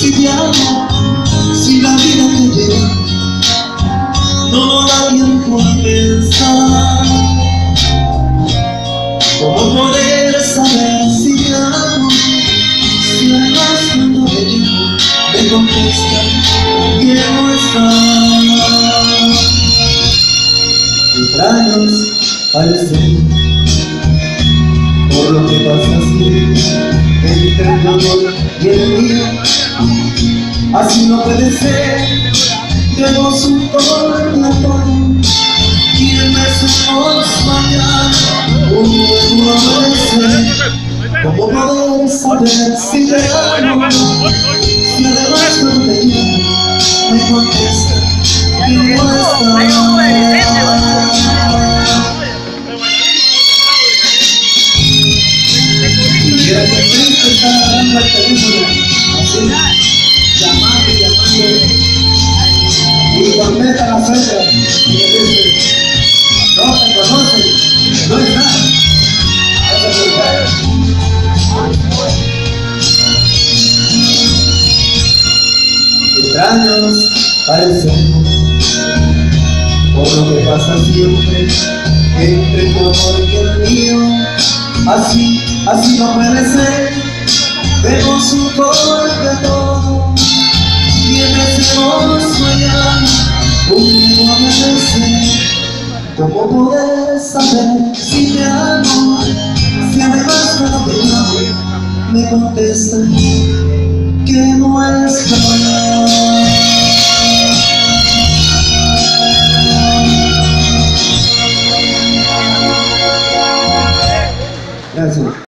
si te amo, si la vida te lleva, no da tiempo a pensar. ¿Cómo poder saber si te amo? Si además cuando te llamo me contestan que no estás. Extraños parecen por lo que pasa así entre tu amor y el mío. Así no puede ser, demos un corte a todo y empecemos mañana un nuevo amanecer. ¿Cómo poder saber si te amo? Si además cuando te llamo me contesta que no estás. Y el que siempre está agarrando el teléfono así, llamando y llamando, y cuando meta la fecha y le dice no te conocen, no está. Esa es la extraños parecemos por lo que pasa siempre entre tu amor y el mío. Así no puede ser, demos un corte a todo y empecemos mañana un nuevo amanecer. ¿Cómo poder saber si te amo? Si además cuando te llamo me contestan que no estás.